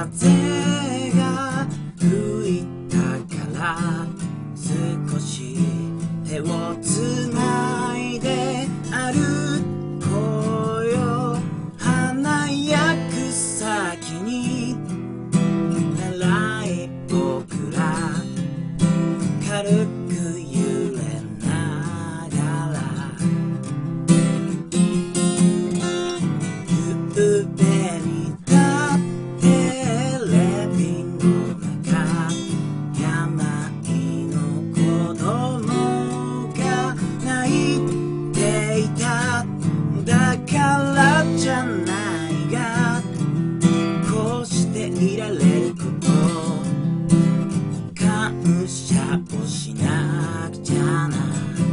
風が吹いたから少し手をつないで歩こうよ。華やく先に習い僕ら軽く揺れながらゆうべにだテレビの中病の子供が泣いていた。だからじゃないがこうしていられること感謝をしなくちゃな。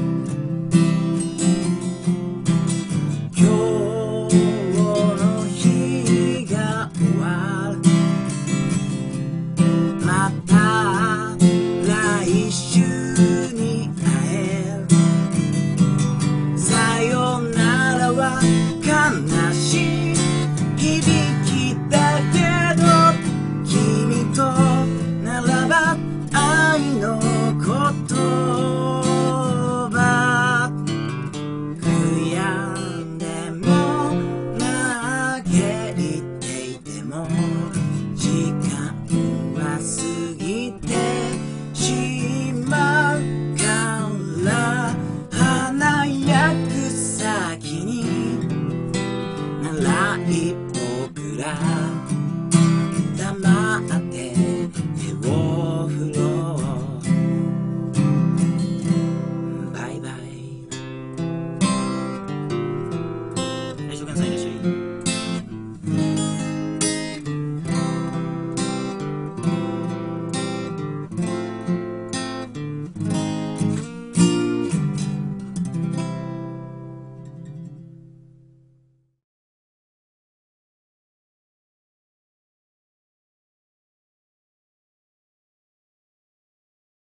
今日の日が終わる。また来週に会える。さよならは悲しい響きだけど君とならば愛の言葉。悔やんでも嘆いていても